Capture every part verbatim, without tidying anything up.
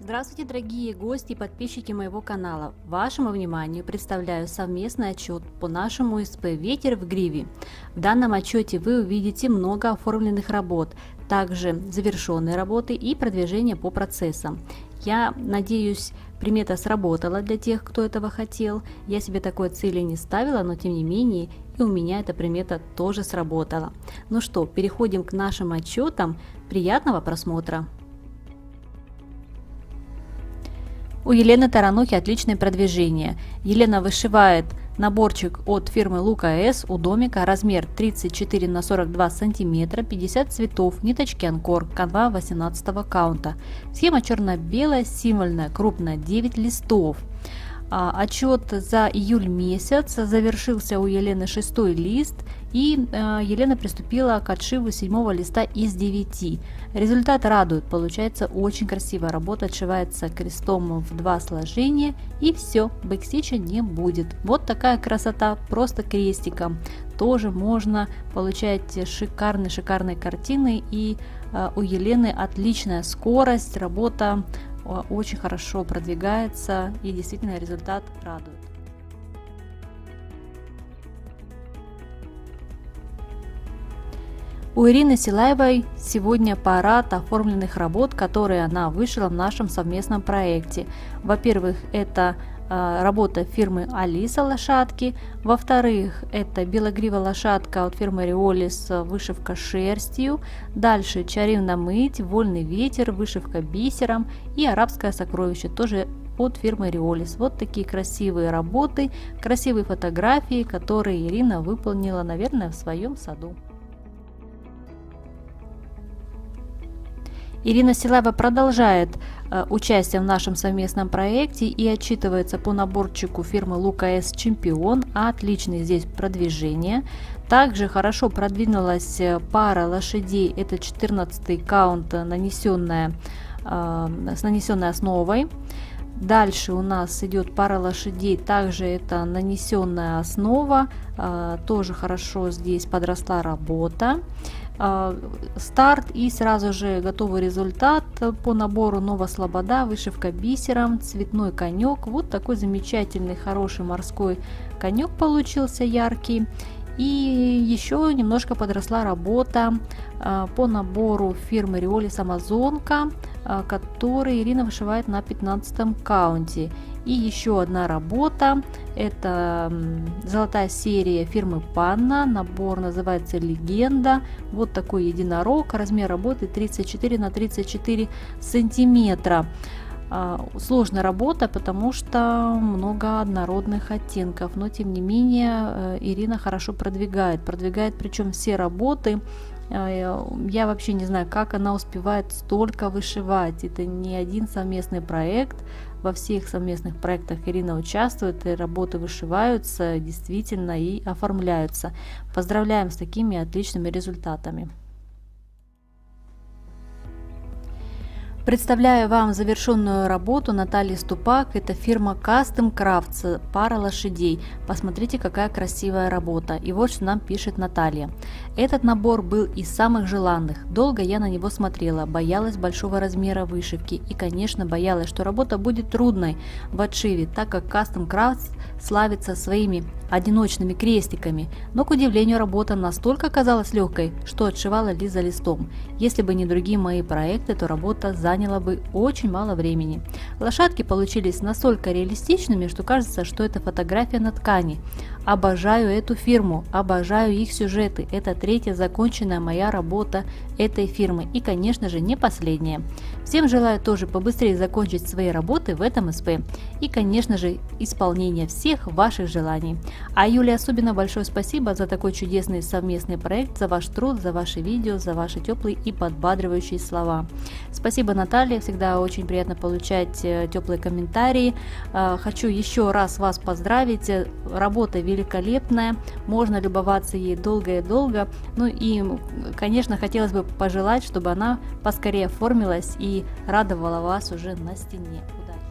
Здравствуйте, дорогие гости и подписчики моего канала. Вашему вниманию представляю совместный отчет по нашему СП «Ветер в гриве». В данном отчете вы увидите много оформленных работ, также завершенные работы и продвижение по процессам. Я надеюсь, примета сработала для тех, кто этого хотел. Я себе такой цели не ставила, но тем не менее и у меня эта примета тоже сработала. Ну что, переходим к нашим отчетам. Приятного просмотра! У Елены Таранухи отличное продвижение. Елена вышивает наборчик от фирмы Лука С у домика, размер тридцать четыре на сорок два сантиметра, пятьдесят цветов, ниточки Анкор, канва восемнадцатого каунта. Схема черно-белая, символьная, крупная, девять листов. Отчет за июль месяц, завершился у Елены шестой лист, и э, Елена приступила к отшиву седьмого листа из девяти. Результат радует, получается очень красивая работа, отшивается крестом в два сложения, и все, бэкстича не будет. Вот такая красота, просто крестиком. Тоже можно получать шикарные-шикарные картины, и э, у Елены отличная скорость, работа очень хорошо продвигается, и действительно результат радует. У Ирины Силаевой сегодня парад оформленных работ, которые она вышила в нашем совместном проекте. Во-первых, это э, работа фирмы Алиса лошадки. Во-вторых, это белогривая лошадка от фирмы Риолис, вышивка шерстью. Дальше Чарівна мить, вольный ветер, вышивка бисером. И арабское сокровище, тоже от фирмы Риолис. Вот такие красивые работы, красивые фотографии, которые Ирина выполнила, наверное, в своем саду. Ирина Силаева продолжает э, участие в нашем совместном проекте и отчитывается по наборчику фирмы Лука С Чемпион. Отличное здесь продвижение. Также хорошо продвинулась пара лошадей, это четырнадцатый каунт, нанесенная, э, с нанесенной основой. Дальше у нас идет пара лошадей, также это нанесенная основа, э, тоже хорошо здесь подросла работа. Старт и сразу же готовый результат по набору Нова Слобода, вышивка бисером, цветной конек. Вот такой замечательный, хороший морской конек получился, яркий. И еще немножко подросла работа по набору фирмы Риолис Амазонка, который Ирина вышивает на пятнадцатом каунте. И еще одна работа, это золотая серия фирмы Панна, набор называется Легенда. Вот такой единорог, размер работы тридцать четыре на тридцать четыре сантиметра. Сложная работа, потому что много однородных оттенков, но тем не менее Ирина хорошо продвигает, продвигает причем все работы. Я вообще не знаю, как она успевает столько вышивать. Это не один совместный проект. Во всех совместных проектах Ирина участвует, и работы вышиваются действительно и оформляются. Поздравляем с такими отличными результатами. Представляю вам завершенную работу Натальи Ступак. Это фирма Custom Crafts, пара лошадей. Посмотрите, какая красивая работа. И вот что нам пишет Наталья. Этот набор был из самых желанных. Долго я на него смотрела, боялась большого размера вышивки и, конечно, боялась, что работа будет трудной в отшиве, так как Custom Crafts славится своими одиночными крестиками. Но, к удивлению, работа настолько казалась легкой, что отшивала лист за листом. Если бы не другие мои проекты, то работа заняла бы очень мало времени. Лошадки получились настолько реалистичными, что кажется, что это фотография на ткани. Обожаю эту фирму, обожаю их сюжеты. Это третья законченная моя работа этой фирмы и, конечно же, не последняя. Всем желаю тоже побыстрее закончить свои работы в этом СП и, конечно же, исполнения всех ваших желаний. А Юле особенно большое спасибо за такой чудесный совместный проект, за ваш труд, за ваши видео, за ваши теплые и подбадривающие слова. Спасибо, Наталья, всегда очень приятно получать теплые комментарии. Хочу еще раз вас поздравить, работа великолепная, можно любоваться ей долго и долго. Ну и, конечно, хотелось бы пожелать, чтобы она поскорее оформилась и радовала вас уже на стене.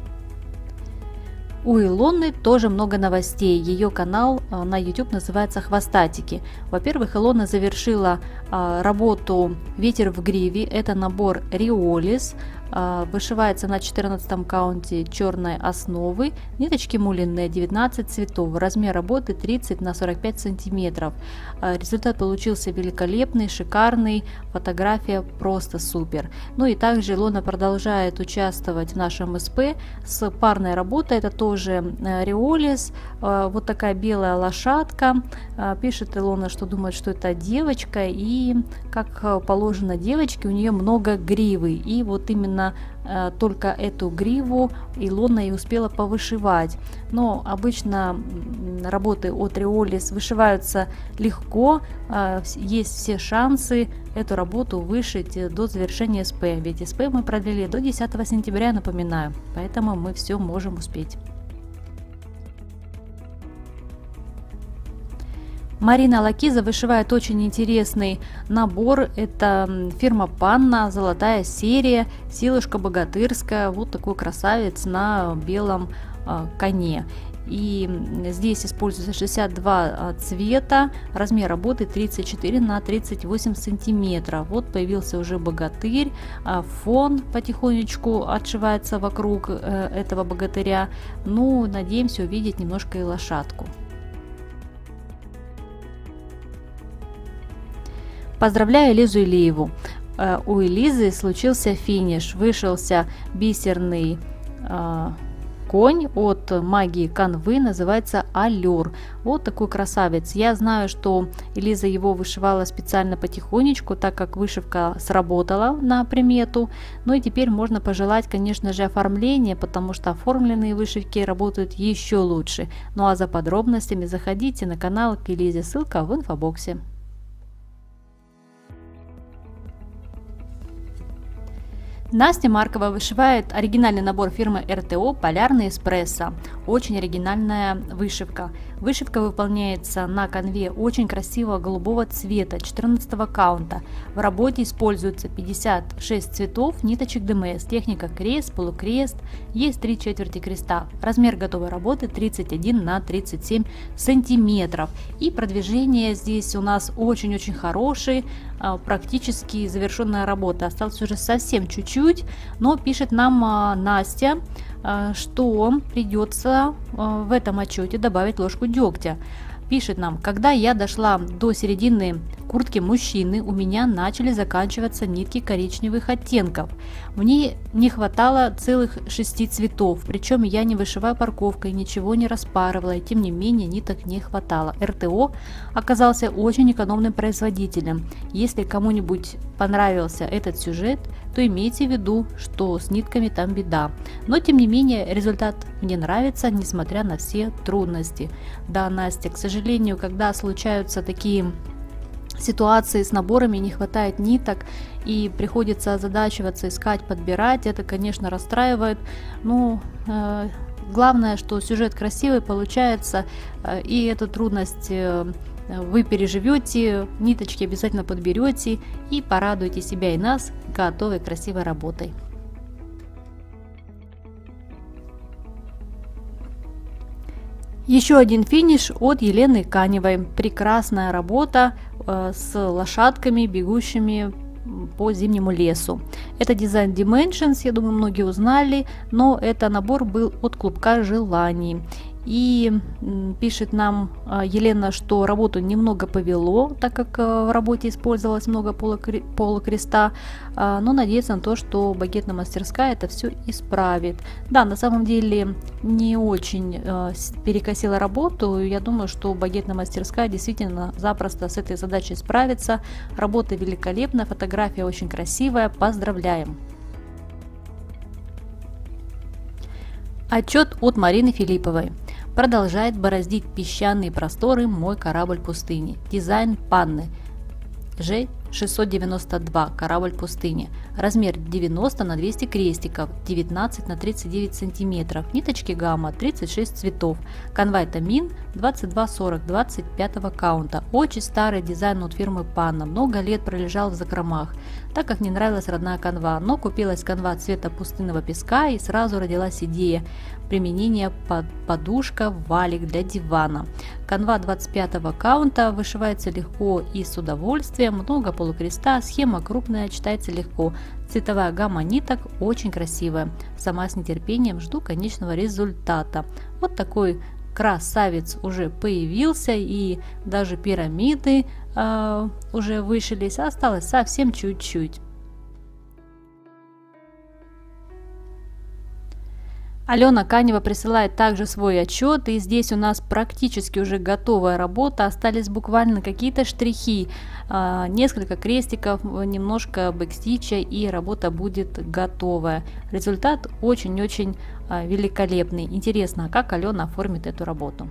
У Илоны тоже много новостей. Ее канал на YouTube называется «Хвостатики». Во-первых, Илона завершила работу «Ветер в гриве». Это набор Риолис. Вышивается на четырнадцатом каунте черной основы, ниточки мулиные, девятнадцать цветов, размер работы тридцать на сорок пять сантиметров. Результат получился великолепный, шикарный, фотография просто супер. Ну и также Илона продолжает участвовать в нашем СП с парной работой, это тоже Риолис, вот такая белая лошадка. Пишет Илона, что думает, что это девочка, и как положено девочке, у нее много гривы, и вот именно только эту гриву Илона и успела повышивать. Но обычно работы от Риолис вышиваются легко, есть все шансы эту работу вышить до завершения СП, ведь СП мы продлили до десятого сентября, напоминаю, поэтому мы все можем успеть. Марина Лакиза вышивает очень интересный набор. Это фирма Панна, золотая серия, силушка богатырская. Вот такой красавец на белом э, коне. И здесь используется шестьдесят два цвета, размер работы тридцать четыре на тридцать восемь сантиметров. Вот появился уже богатырь, фон потихонечку отшивается вокруг э, этого богатыря. Ну, надеемся увидеть немножко и лошадку. Поздравляю Элизу Илиеву. У Элизы случился финиш, вышелся бисерный э, конь от магии канвы, называется Аллюр. Вот такой красавец. Я знаю, что Элиза его вышивала специально потихонечку, так как вышивка сработала на примету. Ну и теперь можно пожелать, конечно же, оформления, потому что оформленные вышивки работают еще лучше. Ну а за подробностями заходите на канал к Элизе, ссылка в инфобоксе. Настя Маркова вышивает оригинальный набор фирмы эр тэ о «Полярный эспрессо». Очень оригинальная вышивка. Вышивка выполняется на канве очень красивого голубого цвета четырнадцатого каунта. В работе используется пятьдесят шесть цветов ниточек дэ эм эс, техника крест, полукрест, есть три четверти креста. Размер готовой работы тридцать один на тридцать семь сантиметров. И продвижение здесь у нас очень-очень хороший, практически завершенная работа. Осталось уже совсем чуть-чуть, но пишет нам Настя, что придется в этом отчете добавить ложку дегтя. Пишет нам: когда я дошла до середины куртки мужчины, у меня начали заканчиваться нитки коричневых оттенков. Мне не хватало целых шести цветов, причем я не вышиваю парковкой, ничего не распарывала, и тем не менее ниток не хватало. эр тэ о оказался очень экономным производителем. Если кому-нибудь понравился этот сюжет, то имейте в виду, что с нитками там беда. Но тем не менее результат мне нравится, несмотря на все трудности. Да, Настя, к сожалению, когда случаются такие ситуации с наборами, не хватает ниток и приходится озадачиваться, искать, подбирать, это, конечно, расстраивает. Ну, э, главное, что сюжет красивый получается, э, и эту трудность э, вы переживете, ниточки обязательно подберете и порадуете себя и нас готовой красивой работой. Еще один финиш от Елены Каневой. Прекрасная работа э, с лошадками, бегущими по зимнему лесу. Это дизайн Dimensions, я думаю, многие узнали, но это набор был от клубка желаний. И пишет нам Елена, что работу немного повело, так как в работе использовалось много полукреста, но надеется на то, что багетная мастерская это все исправит. Да, на самом деле не очень перекосила работу, я думаю, что багетная мастерская действительно запросто с этой задачей справится. Работа великолепная, фотография очень красивая, поздравляем! Отчет от Марины Филипповой. Продолжает бороздить песчаные просторы мой корабль пустыни. Дизайн Панны. Ж шестьсот девяносто два, корабль пустыни. Размер девяносто на двести крестиков, девятнадцать на тридцать девять сантиметров. Ниточки гамма, тридцать шесть цветов. Канва это Мин двадцать два сорок, двадцать пятого каунта. Очень старый дизайн от фирмы Панна. Много лет пролежал в закромах, так как не нравилась родная канва. Но купилась канва цвета пустынного песка и сразу родилась идея применения под подушка, валик для дивана. Канва двадцать пятого каунта вышивается легко и с удовольствием, много полукреста, схема крупная, читается легко. Цветовая гамма ниток очень красивая. Сама с нетерпением жду конечного результата. Вот такой красавец уже появился, и даже пирамиды э, уже вышились, осталось совсем чуть-чуть. Алена Канева присылает также свой отчет, и здесь у нас практически уже готовая работа, остались буквально какие-то штрихи, несколько крестиков, немножко бэкстича, и работа будет готовая. Результат очень-очень великолепный. Интересно, как Алена оформит эту работу.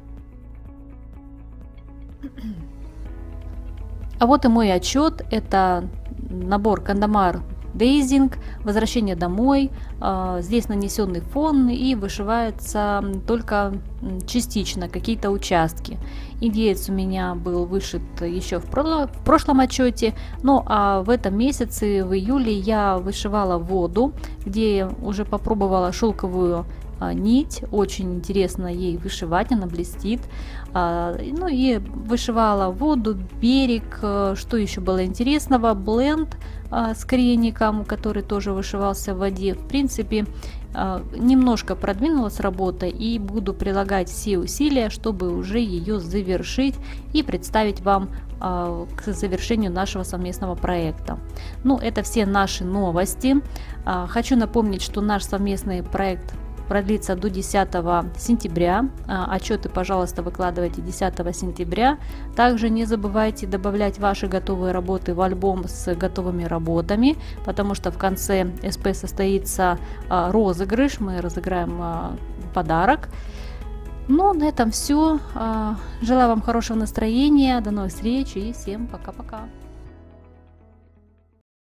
А вот и мой отчет. Это набор Кандамар Дейзинг, возвращение домой. Здесь нанесенный фон и вышивается только частично какие-то участки. Индеец у меня был вышит еще в прошлом отчете, ну а в этом месяце, в июле, я вышивала воду, где уже попробовала шелковую нить, очень интересно ей вышивать, она блестит. Ну и вышивала воду, берег, что еще было интересного, бленд с креником, который тоже вышивался в воде. В принципе, немножко продвинулась работа, и буду прилагать все усилия, чтобы уже ее завершить и представить вам к завершению нашего совместного проекта. Ну, это все наши новости. Хочу напомнить, что наш совместный проект продлится до десятого сентября. Отчеты, пожалуйста, выкладывайте десятого сентября. Также не забывайте добавлять ваши готовые работы в альбом с готовыми работами, потому что в конце СП состоится розыгрыш. Мы разыграем подарок. Ну, на этом все. Желаю вам хорошего настроения. До новых встреч и всем пока-пока.